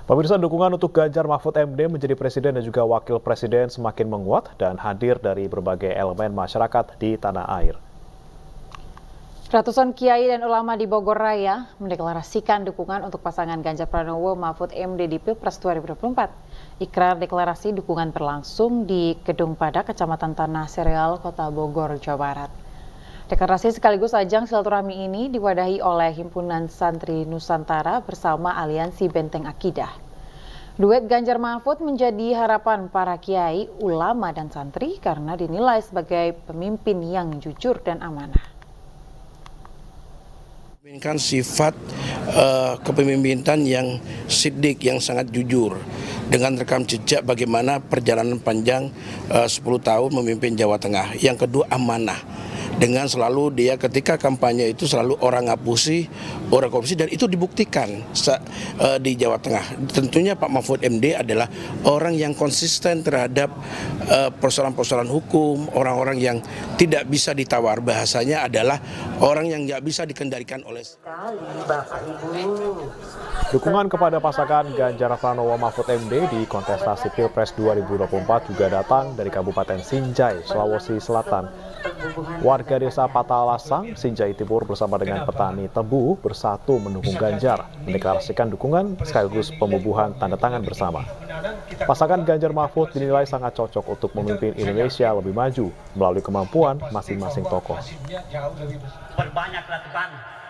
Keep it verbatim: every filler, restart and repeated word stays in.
Pemirsa, dukungan untuk Ganjar Mahfud M D menjadi presiden dan juga wakil presiden semakin menguat dan hadir dari berbagai elemen masyarakat di tanah air. Ratusan kiai dan ulama di Bogor Raya mendeklarasikan dukungan untuk pasangan Ganjar Pranowo Mahfud M D di Pilpres dua ribu dua puluh empat. Ikrar deklarasi dukungan berlangsung di Gedung Pada, Kecamatan Tanah Sereal, Kota Bogor, Jawa Barat. Deklarasi sekaligus ajang silaturahmi ini diwadahi oleh Himpunan Santri Nusantara bersama Aliansi Benteng Akidah. Duet Ganjar Mahfud menjadi harapan para kiai, ulama, dan santri karena dinilai sebagai pemimpin yang jujur dan amanah. Kan sifat uh, kepemimpinan yang siddiq, yang sangat jujur, dengan rekam jejak bagaimana perjalanan panjang uh, sepuluh tahun memimpin Jawa Tengah. Yang kedua, amanah, dengan selalu dia ketika kampanye itu selalu orang ngapusi, orang korupsi, dan itu dibuktikan uh, di Jawa Tengah. Tentunya Pak Mahfud M D adalah orang yang konsisten terhadap uh, persoalan-persoalan hukum, orang-orang yang tidak bisa ditawar, bahasanya adalah orang yang nggak bisa dikendalikan oleh. Dukungan kepada pasangan Ganjar Pranowo Mahfud M D di kontestasi Pilpres dua ribu dua puluh empat juga datang dari Kabupaten Sinjai, Sulawesi Selatan. Warga desa Patalasang, Sinjai Timur bersama dengan petani tebu bersatu mendukung Ganjar, mendeklarasikan dukungan sekaligus pembubuhan tanda tangan bersama. Pasangan Ganjar Mahfud dinilai sangat cocok untuk memimpin Indonesia lebih maju melalui kemampuan masing-masing tokoh. Berbanyak lakukan